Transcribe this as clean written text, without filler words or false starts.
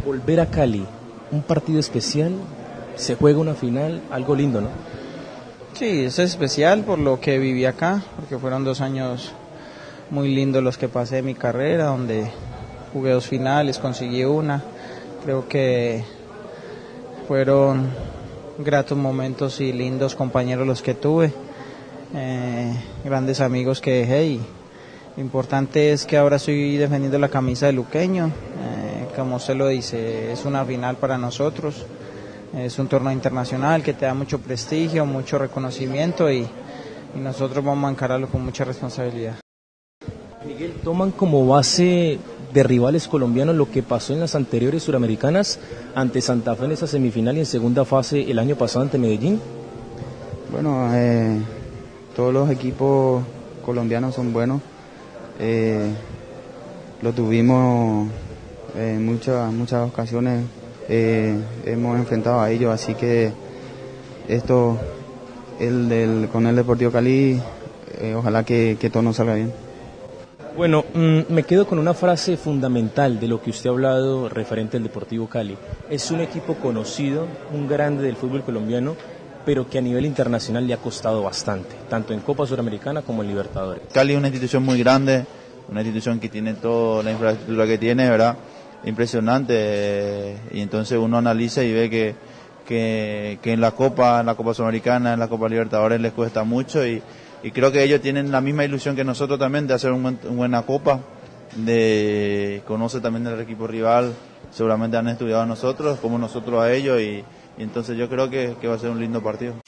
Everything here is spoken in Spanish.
Volver a Cali, un partido especial, se juega una final, algo lindo, ¿no? Sí, es especial por lo que viví acá, porque fueron 2 años muy lindos los que pasé de mi carrera, donde jugué 2 finales, conseguí una. Creo que fueron gratos momentos y lindos compañeros los que tuve, grandes amigos que dejé, y lo importante es que ahora estoy defendiendo la camisa de luqueño. Como usted lo dice, es una final para nosotros, es un torneo internacional que te da mucho prestigio, mucho reconocimiento, y nosotros vamos a encararlo con mucha responsabilidad. Miguel, toman como base de rivales colombianos lo que pasó en las anteriores suramericanas ante Santa Fe en esa semifinal y en segunda fase el año pasado ante Medellín. Bueno, todos los equipos colombianos son buenos. Lo tuvimos en muchas ocasiones, hemos enfrentado a ellos, así que esto, con el Deportivo Cali, ojalá que todo nos salga bien. Bueno, me quedo con una frase fundamental de lo que usted ha hablado referente al Deportivo Cali. Es un equipo conocido, un grande del fútbol colombiano, pero que a nivel internacional le ha costado bastante, tanto en Copa Suramericana como en Libertadores. Cali es una institución muy grande, una institución que tiene toda la infraestructura que tiene, ¿verdad? Impresionante, y entonces uno analiza y ve que en la Copa Sudamericana, en la Copa Libertadores les cuesta mucho, y creo que ellos tienen la misma ilusión que nosotros también de hacer una buena Copa, conoce también el equipo rival, seguramente han estudiado a nosotros como nosotros a ellos, y entonces yo creo que va a ser un lindo partido.